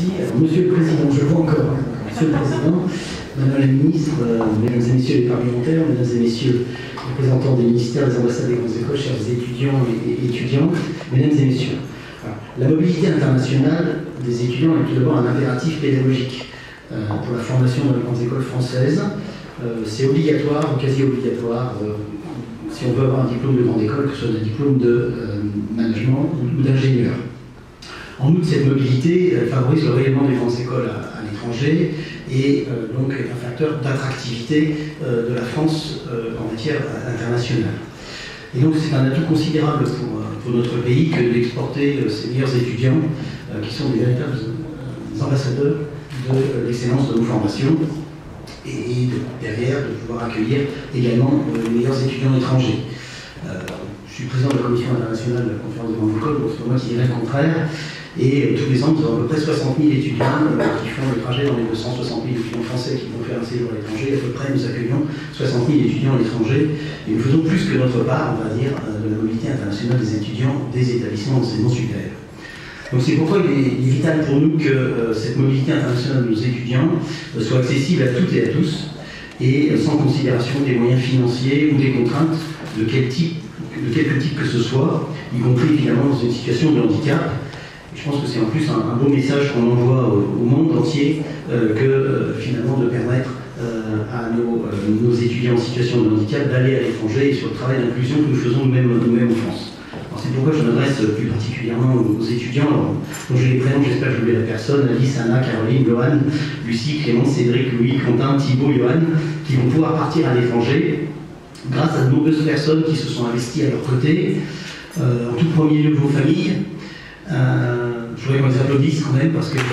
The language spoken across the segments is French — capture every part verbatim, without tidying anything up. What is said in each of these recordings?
Merci. Alors, Monsieur le Président, je vois encore. Monsieur le Président, Madame la Ministre, euh, Mesdames et Messieurs les parlementaires, Mesdames et Messieurs les représentants des ministères, des ambassades des grandes écoles, chers étudiants et, et étudiantes, Mesdames et Messieurs. Alors, la mobilité internationale des étudiants est tout d'abord un impératif pédagogique euh, pour la formation dans les grandes écoles françaises. Euh, C'est obligatoire ou quasi obligatoire euh, si on veut avoir un diplôme de grande école, que ce soit un diplôme de euh, management ou d'ingénieur. En outre, cette mobilité euh, favorise le rayonnement des grandes écoles à, à l'étranger et euh, donc est un facteur d'attractivité euh, de la France euh, en matière internationale. Et donc c'est un atout considérable pour, euh, pour notre pays que d'exporter euh, ses meilleurs étudiants euh, qui sont des véritables euh, ambassadeurs de euh, l'excellence de nos formations et, et de, derrière de pouvoir accueillir également euh, les meilleurs étudiants étrangers. Euh, je suis président de la commission internationale de la conférence des grandes écoles, donc c'est moi qui dirais le contraire. Et euh, tous les ans, nous avons à peu près soixante mille étudiants euh, qui font le trajet dans les deux cent soixante mille étudiants français qui vont faire un séjour à l'étranger. À peu près, nous accueillons soixante mille étudiants à l'étranger. Et nous faisons plus que notre part, on va dire, euh, de la mobilité internationale des étudiants des établissements d'enseignement supérieur. Donc c'est pourquoi il est, il est vital pour nous que euh, cette mobilité internationale de nos étudiants euh, soit accessible à toutes et à tous, et euh, sans considération des moyens financiers ou des contraintes de quel type, de quelque type que ce soit, y compris évidemment dans une situation de handicap. Je pense que c'est en plus un, un beau message qu'on envoie au, au monde entier euh, que euh, finalement de permettre euh, à nos, euh, nos étudiants en situation de handicap d'aller à l'étranger et sur le travail d'inclusion que nous faisons nous-mêmes nous-mêmes en France. C'est pourquoi je m'adresse plus particulièrement aux étudiants, alors, dont j'ai les prénoms, j'espère que je n'oublie la personne, Alice, Anna, Caroline, Johan, Lucie, Clément, Cédric, Louis, Quentin, Thibaut, Johan, qui vont pouvoir partir à l'étranger grâce à de nombreuses personnes qui se sont investies à leur côté, euh, en tout premier lieu vos familles. Euh, je voudrais qu'on les applaudisse quand même parce que...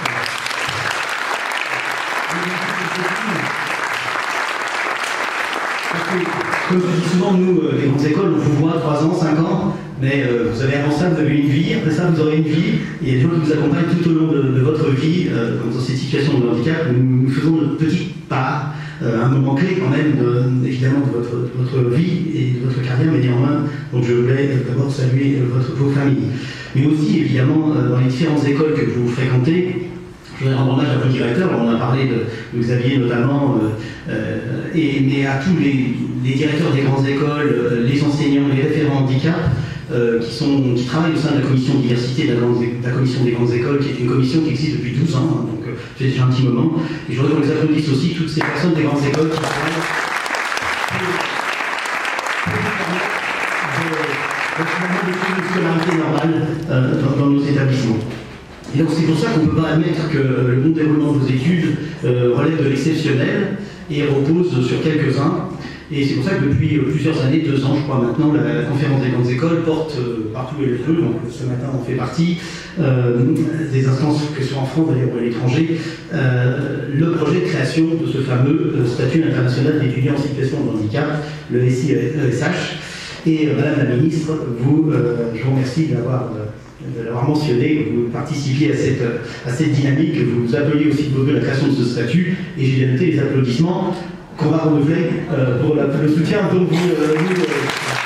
Comme je dis souvent, nous, les grandes écoles, on vous voit trois ans, cinq ans, mais euh, vous avez avant ça, vous avez une vie, après ça, vous aurez une vie, et il y a des gens qui vous accompagnent tout au long de, de votre vie, euh, dans cette situation de handicap. Nous, nous faisons notre petite part, euh, un moment clé quand même, de, évidemment, de votre, de votre vie et de votre carrière, mais néanmoins, donc je voulais d'abord saluer votre, vos familles. Mais aussi, évidemment, euh, dans les différentes écoles que vous fréquentez, je voudrais rendre hommage à vos directeurs, on a parlé de, de Xavier notamment, euh, euh, et, mais à tous les, les directeurs des grandes écoles, euh, les enseignants, les référents handicap, euh, qui, sont, qui travaillent au sein de la commission diversité de la, grande, de la commission des grandes écoles, qui est une commission qui existe depuis douze ans, hein, donc euh, c'est déjà un petit moment. Et je voudrais qu'on les applaudisse aussi, toutes ces personnes des grandes écoles qui travaillent pour une scolarité normale euh, dans, dans nos établissements. Et donc c'est pour ça qu'on ne peut pas admettre que le bon déroulement de vos études euh, relève de l'exceptionnel et repose sur quelques-uns. Et c'est pour ça que depuis plusieurs années, deux ans je crois maintenant, la, la conférence des grandes écoles porte euh, partout et le feu, donc ce matin on fait partie, euh, des instances que ce soit en France d'ailleurs ou à l'étranger, euh, le projet de création de ce fameux euh, statut international d'étudiants en situation de handicap, le S I E S H. Et euh, Madame la Ministre, vous, euh, je vous remercie de l'avoir euh, de l'avoir mentionné, vous participiez à cette, à cette dynamique, vous appeliez aussi de vos voeux la création de ce statut, et j'ai bien noté les applaudissements qu'on va renouveler euh, pour la, le soutien dont vous... Euh, vous euh,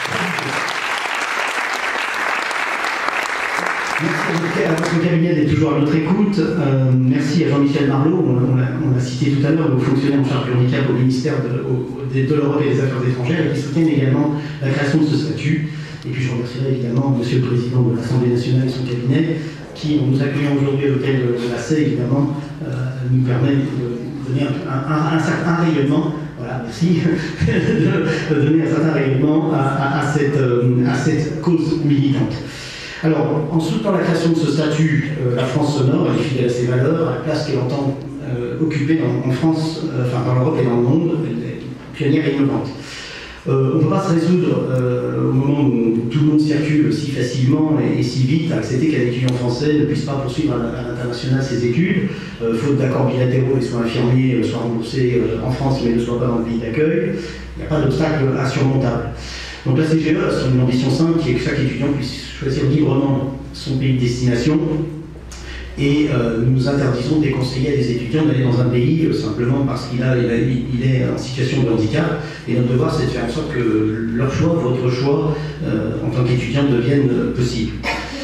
merci à votre cabinet d'être toujours à notre écoute. Euh, merci à Jean-Michel Marlot, on l'a cité tout à l'heure, le fonctionnaire en charge du handicap au ministère de, au, de, de l'Europe et des Affaires étrangères, qui soutiennent également la création de ce statut. Et puis je remercierai évidemment Monsieur le Président de l'Assemblée nationale et son cabinet, qui, en nous accueillant aujourd'hui à l'hôtel de la C, évidemment, euh, nous permet de donner un, un, un certain rayonnement, voilà, merci, de, de donner un certain rayonnement à, à, à, cette, à cette cause militante. Alors, en soutenant la création de ce statut, euh, la France s'honore, elle est fidèle à ses valeurs, à la place qu'elle entend euh, occuper dans, en France, euh, enfin dans l'Europe et dans le monde, elle est pionnière et innovante. Euh, on ne peut pas se résoudre euh, au moment où tout le monde circule si facilement et, et si vite à accepter qu'un étudiant français ne puisse pas poursuivre à l'international ses études, euh, faute d'accords bilatéraux et soit infirmier, euh, soit remboursé euh, en France mais ne soit pas dans le pays d'accueil. Il n'y a pas d'obstacle insurmontable. Donc la C G E a une ambition simple qui est que chaque étudiant puisse choisir librement son pays de destination. Et euh, nous interdisons de déconseiller à des étudiants d'aller dans un pays euh, simplement parce qu'il a, il a, il est en situation de handicap. Et notre devoir, c'est de faire en sorte que leur choix, votre choix, euh, en tant qu'étudiant, devienne euh, possible.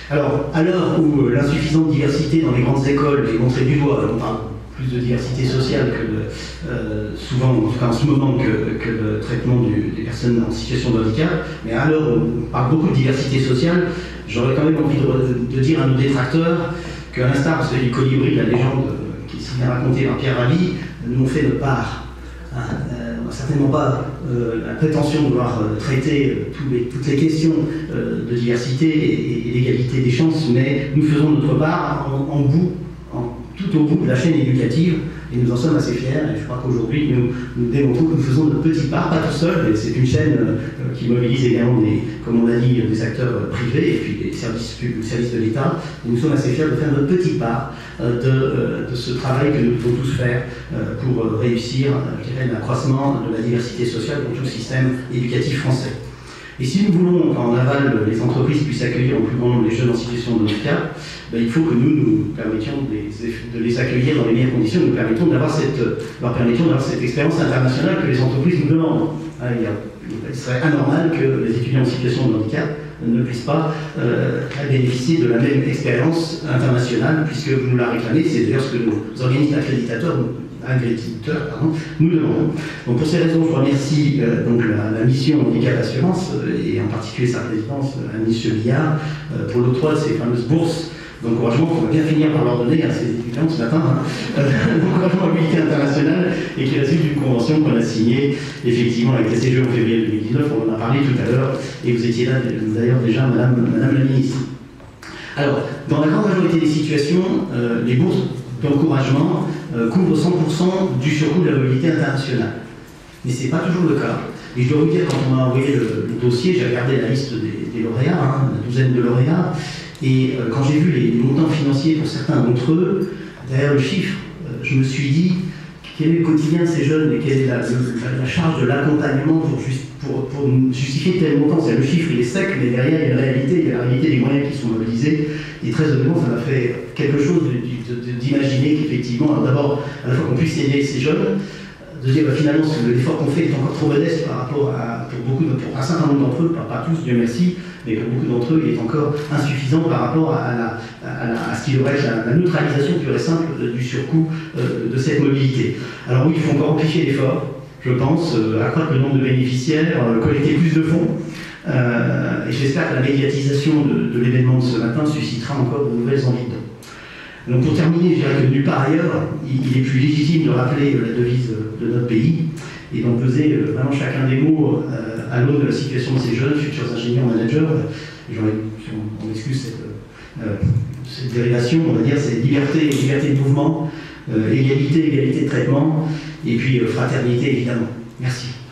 Alors, à l'heure où l'insuffisante diversité dans les grandes écoles est montrée du doigt, on parle plus de diversité sociale que de, euh, souvent, en tout cas en ce moment, que, que le traitement du, des personnes en situation de handicap, mais à l'heure où on parle beaucoup de diversité sociale, j'aurais quand même envie de, de dire à nos détracteurs qu'à l'instar du colibri, la légende qui s'est bien racontée par Pierre Rabhi, nous ont fait notre part. Hein, euh, on n'a certainement pas euh, la prétention de vouloir euh, traiter euh, tous les, toutes les questions euh, de diversité et, et d'égalité des chances, mais nous faisons notre part en, en bout, en, tout au bout de la chaîne éducative, et nous en sommes assez fiers, et je crois qu'aujourd'hui nous, nous démontrons que nous faisons notre petit part, pas tout seul, mais c'est une chaîne euh, qui mobilise également, des, comme on l'a dit, des acteurs privés et puis des services, des services de l'État, et nous sommes assez fiers de faire notre petite part euh, de, euh, de ce travail que nous devons tous faire euh, pour euh, réussir, euh, je dirais, l'accroissement de la diversité sociale dans tout le système éducatif français. Et si nous voulons qu'en aval, les entreprises puissent accueillir au plus grand nombre les jeunes en situation de handicap, ben, il faut que nous nous permettions de les, de les accueillir dans les meilleures conditions, nous permettons d'avoir cette, leur permettions d'avoir cette expérience internationale que les entreprises nous demandent. Ah, il, y a, il serait anormal que les étudiants en situation de handicap ne puissent pas euh, bénéficier de la même expérience internationale, puisque vous nous la réclamez, c'est d'ailleurs ce que nos organismes accréditateurs agriculteurs, pardon, nous demandons. Donc pour ces raisons, je remercie euh, donc la, la mission Handicap Assurance euh, et en particulier sa présidence, euh, M. Billard, euh, pour l'octroi de ces fameuses bourses d'encouragement qu'on va bien finir par leur donner à ces étudiants ce matin, hein, euh, d'encouragement à la mobilité internationale, et qui résulte d'une convention qu'on a signée effectivement avec la C G E en février deux mille dix-neuf, on en a parlé tout à l'heure, et vous étiez là d'ailleurs déjà, Madame, Madame la Ministre. Alors, dans la grande majorité des situations, euh, les bourses d'encouragement euh, couvrent cent pour cent du surcoût de la mobilité internationale. Mais ce n'est pas toujours le cas. Et je dois vous dire, quand on m'a envoyé le, le dossier, j'ai regardé la liste des, des lauréats, hein, la douzaine de lauréats, et euh, quand j'ai vu les, les montants financiers pour certains d'entre eux, derrière le chiffre, euh, je me suis dit, quel est le quotidien de ces jeunes et quelle est la, la, la charge de l'accompagnement pour, juste, pour, pour justifier tel montant. C'est le chiffre, il est sec, mais derrière, il y a la réalité, il y a la réalité des moyens qui sont mobilisés. Et très honnêtement, ça m'a fait quelque chose d'imaginer qu'effectivement, d'abord, à la fois qu'on puisse aider ces jeunes, de dire bah, finalement l'effort qu'on fait est encore trop modeste par rapport à, pour beaucoup de, pour un certain nombre d'entre eux, pas, pas tous, Dieu merci, mais pour beaucoup d'entre eux, il est encore insuffisant par rapport à, la, à, la, à ce qui devrait être la, la neutralisation pure et simple du surcoût euh, de cette mobilité. Alors oui, il faut encore amplifier l'effort, je pense, euh, accroître le nombre de bénéficiaires, euh, collecter plus de fonds, euh, et j'espère que la médiatisation de, de l'événement de ce matin suscitera encore de nouvelles envies de don. Donc pour terminer, je dirais que nulle part ailleurs, il est plus légitime de rappeler la devise de notre pays et d'en peser vraiment chacun des mots à l'aune de la situation de ces jeunes futurs ingénieurs managers. J'en ai, on excuse cette, euh, cette dérivation, on va dire, c'est liberté, liberté de mouvement, euh, égalité, égalité de traitement, et puis euh, fraternité évidemment. Merci.